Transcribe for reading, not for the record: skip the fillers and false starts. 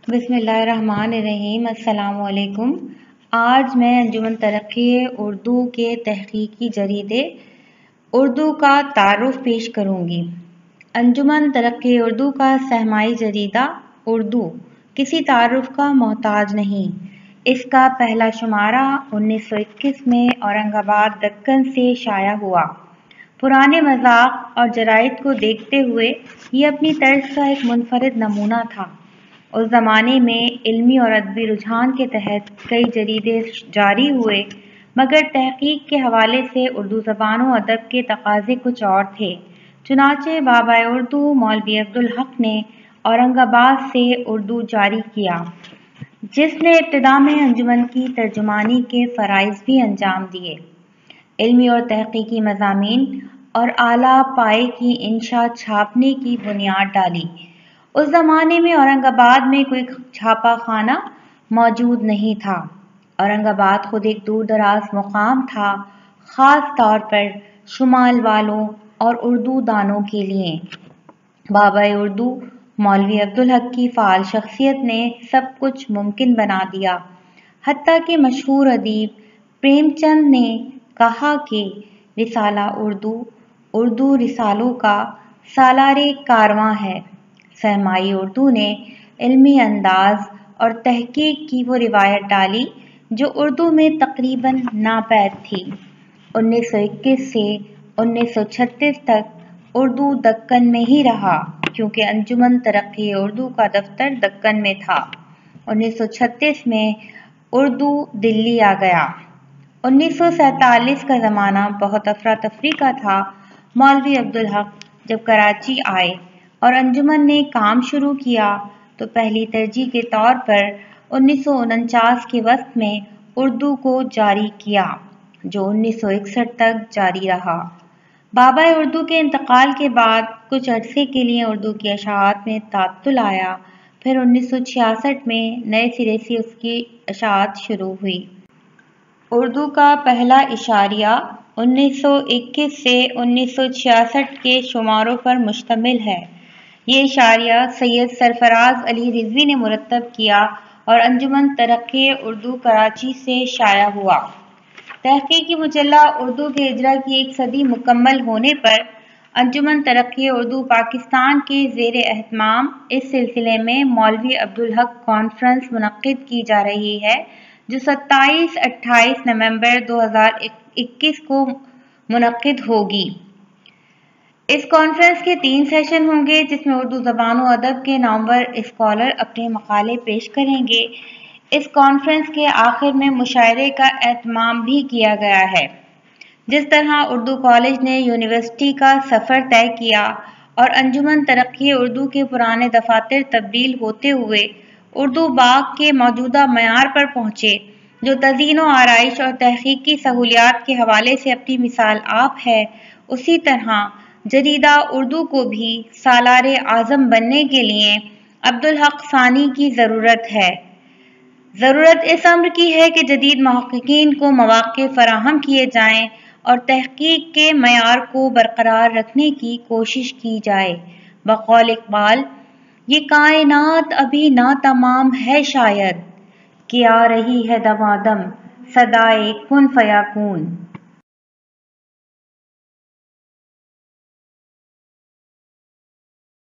بسم اللہ الرحمن الرحیم۔ السلام علیکم۔ آج میں انجمن ترقی اردو کے تحقیقی جریدے اردو کا تعارف پیش کروں گی۔ انجمن ترقی اردو کا سہمائی جریدہ اردو کسی تعارف کا محتاج نہیں۔ اس کا پہلا شمارہ 1921 میں اورنگ آباد دکن سے شائع ہوا۔ پرانے مذاق اور جرائد کو دیکھتے ہوئے یہ اپنی طرز کا ایک منفرد نمونہ تھا۔ اس زمانے میں علمی اور ادبی رجحان کے تحت کئی جریدے جاری ہوئے، مگر تحقیق کے حوالے سے اردو زبان و ادب کے تقاضے کچھ اور تھے۔ چنانچہ بابائے اردو مولوی عبدالحق نے اورنگ آباد سے اردو جاری کیا، جس نے ابتدا میں انجمن کی ترجمانی کے فرائض بھی انجام دیے، علمی اور تحقیقی مضامین اور اعلیٰ پائے کی انشا چھاپنے کی بنیاد ڈالی۔ اس زمانے میں اورنگ آباد میں کوئی چھاپا خانہ موجود نہیں تھا۔ اورنگ آباد خود ایک دور دراز مقام تھا، خاص طور پر شمال والوں اور اردو دانوں کے لیے۔ بابائے اردو مولوی عبدالحق کی فعال شخصیت نے سب کچھ ممکن بنا دیا، حتیٰ کہ مشہور ادیب پریم چند نے کہا کہ رسالہ اردو رسالوں کا سالار کارواں ہے۔ سہمائی اردو نے علمی انداز اور تحقیق کی وہ روایت ڈالی جو اردو میں تقریباً ناپید تھی۔ 1921 سے 1936 تک اردو دکن میں ہی رہا، کیونکہ انجمن ترقی اردو کا دفتر دکن میں تھا۔ 1936 میں اردو دلی آ گیا۔ 1947 کا زمانہ بہت افراتفری کا تھا۔ مولوی عبدالحق جب کراچی آئے اور انجمن نے کام شروع کیا تو پہلی ترجیح کے طور پر 1949 کے وسط میں اردو کو جاری کیا، جو 1961 تک جاری رہا۔ بابائے اردو کے انتقال کے بعد کچھ عرصے کے لیے اردو کی اشاعت میں تعطل آیا، پھر 1966 میں نئے سرے سے اس کی اشاعت شروع ہوئی۔ اردو کا پہلا اشاریہ 1921 سے 1966 کے شماروں پر مشتمل ہے۔ یہ اشاریہ سید سرفراز علی رضوی نے مرتب کیا اور انجمن ترقی اردو کراچی سے شائع ہوا۔ تحقیقی مجلہ اردو کے اجرا کی ایک صدی مکمل ہونے پر انجمن ترقی اردو پاکستان کے زیر اہتمام اس سلسلے میں مولوی عبدالحق کانفرنس منعقد کی جا رہی ہے، جو 27-28 نومبر 2021 کو منعقد ہوگی۔ اس کانفرنس کے 3 سیشن ہوں گے، جس میں اردو زبان و ادب کے نامور اسکالر اپنے مقالے پیش کریں گے۔ اس کانفرنس کے آخر میں مشاعرے کا اہتمام بھی کیا گیا ہے۔ جس طرح اردو کالج نے یونیورسٹی کا سفر طے کیا اور انجمن ترقی اردو کے پرانے دفاتر تبدیل ہوتے ہوئے اردو باغ کے موجودہ معیار پر پہنچے، جو تزئین و آرائش اور تحقیقی سہولیات کے حوالے سے اپنی مثال آپ ہے، اسی طرح جریدہ اردو کو بھی سالار اعظم بننے کے لیے عبدالحق ثانی کی ضرورت ہے۔ ضرورت اس امر کی ہے کہ جدید محققین کو مواقع فراہم کیے جائیں اور تحقیق کے معیار کو برقرار رکھنے کی کوشش کی جائے۔ بقول اقبال، یہ کائنات ابھی ناتمام ہے شاید، کہ آ رہی ہے دمادم صدائے کن فیکون۔